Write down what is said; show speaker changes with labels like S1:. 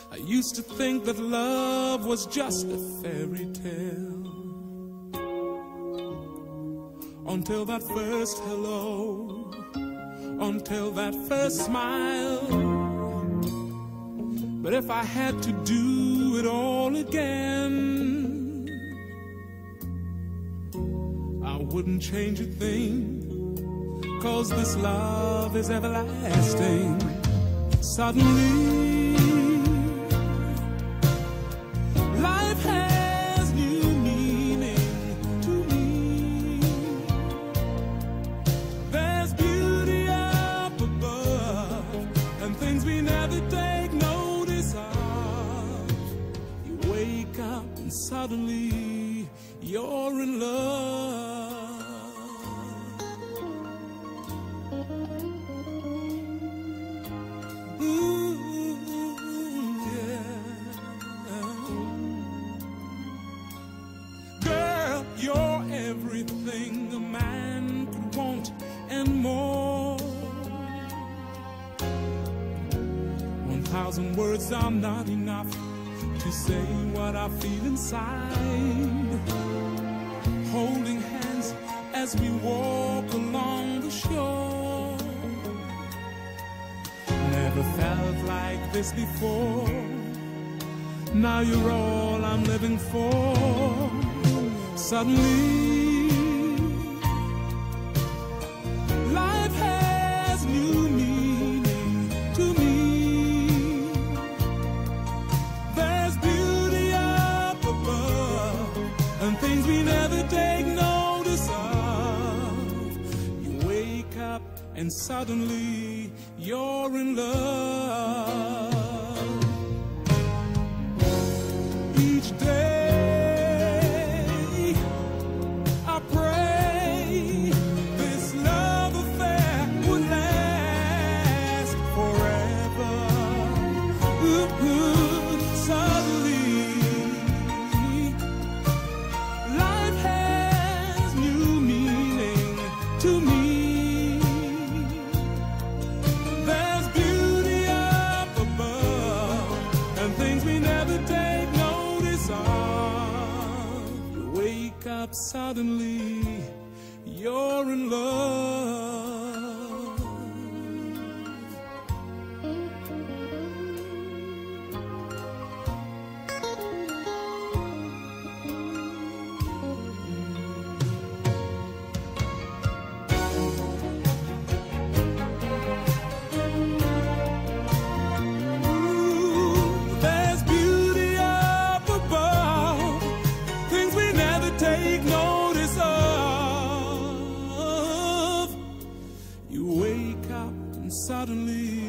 S1: I used to think that love was just a fairy tale, until that first hello, until that first smile. But if I had to do it all again, I wouldn't change a thing, 'cause this love is everlasting. Suddenly life has new meaning to me. There's beauty up above and things we never take notice of. You wake up and suddenly you're in love. You're everything a man could want and more. 1,000 words are not enough to say what I feel inside. Holding hands as we walk along the shore. Never felt like this before. Now you're all I'm living for. Suddenly, life has new meaning to me. There's beauty up above and things we never take notice of. You wake up and suddenly you're in love. Each day to me. There's beauty up above and things we never take notice of. You wake up suddenly, you're in love. Take notice of. You wake up and suddenly